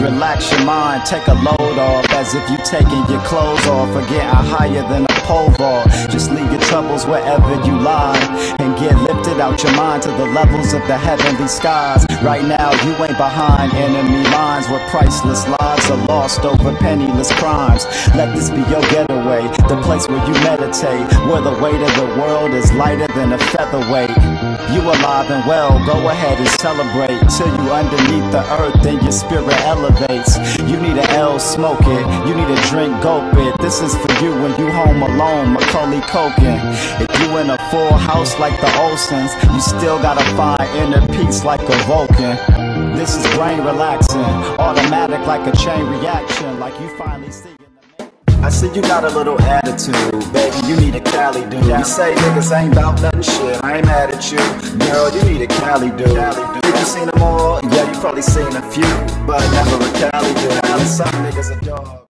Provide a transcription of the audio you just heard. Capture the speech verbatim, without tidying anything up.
Relax your mind, take a load off, as if you taking your clothes off or getting higher than a pole vault. Just leave your troubles wherever you lie and get lifted out your mind to the levels of the heavenly skies. Right now you ain't behind enemy lines where priceless lives are lost over penniless crimes. Let this be your getaway, the place where you meditate, where the weight of the world is lighter than a featherweight. You alive and well, go ahead and celebrate till you underneath the earth and your spirit elevates. You need an L, smoke it. You need a drink, gulp it. This is for you when you home alone, Macaulay Culkin. If you in a full house like the Olsens, you still gotta find inner peace like a Vulcan. This is brain relaxing, automatic like a chain reaction, like you finally see it. I see you got a little attitude, baby, you need a Cali dude. You say niggas ain't bout nothing, shit, I ain't mad at you. Girl, you need a Cali dude. Did you seen them all? Yeah, you probably seen a few, but never a Cali dude. Some niggas a dog.